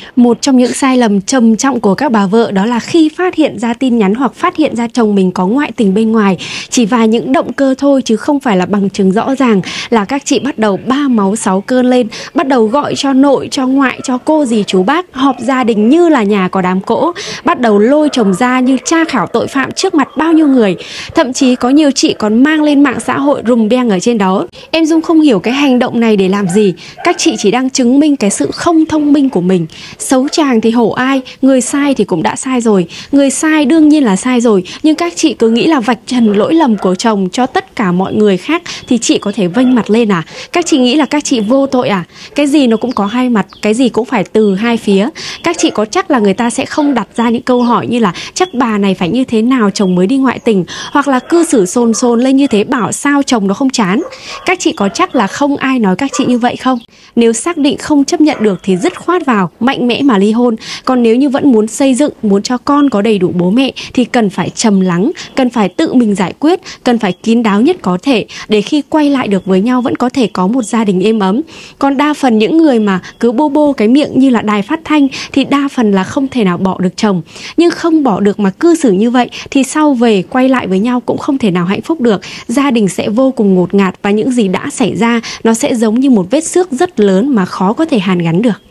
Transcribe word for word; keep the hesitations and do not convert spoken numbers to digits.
Một trong những sai lầm trầm trọng của các bà vợ đó là khi phát hiện ra tin nhắn hoặc phát hiện ra chồng mình có ngoại tình bên ngoài, chỉ vài những động cơ thôi chứ không phải là bằng chứng rõ ràng, là các chị bắt đầu ba máu sáu cơn lên, bắt đầu gọi cho nội, cho ngoại, cho cô dì chú bác, họp gia đình như là nhà có đám cỗ, bắt đầu lôi chồng ra như tra khảo tội phạm trước mặt bao nhiêu người. Thậm chí có nhiều chị còn mang lên mạng xã hội rùm beng ở trên đó. Em Dung không hiểu cái hành động này để làm gì. Các chị chỉ đang chứng minh cái sự không thông minh của mình. Xấu chàng thì hổ ai, người sai thì cũng đã sai rồi. Người sai đương nhiên là sai rồi, nhưng các chị cứ nghĩ là vạch trần lỗi lầm của chồng cho tất cả mọi người khác thì chị có thể vênh mặt lên à? Các chị nghĩ là các chị vô tội à? Cái gì nó cũng có hai mặt, cái gì cũng phải từ hai phía. Các chị có chắc là người ta sẽ không đặt ra những câu hỏi như là chắc bà này phải như thế nào chồng mới đi ngoại tình, hoặc là cư xử xôn xôn lên như thế bảo sao chồng nó không chán. Các chị có chắc là không ai nói các chị như vậy không? Nếu xác định không chấp nhận được thì dứt khoát vào, mạnh mẽ mà ly hôn. Còn nếu như vẫn muốn xây dựng, muốn cho con có đầy đủ bố mẹ thì cần phải trầm lắng, cần phải tự mình giải quyết, cần phải kín đáo nhất có thể để khi quay lại được với nhau vẫn có thể có một gia đình êm ấm. Còn đa phần những người mà cứ bô bô cái miệng như là đài phát thanh thì đa phần là không thể nào bỏ được chồng. Nhưng không bỏ được mà cư xử như vậy thì sau về quay lại với nhau cũng không thể nào hạnh phúc được. Gia đình sẽ vô cùng ngột ngạt và những gì đã xảy ra nó sẽ giống như một vết xước rất lớn mà khó có thể hàn gắn được.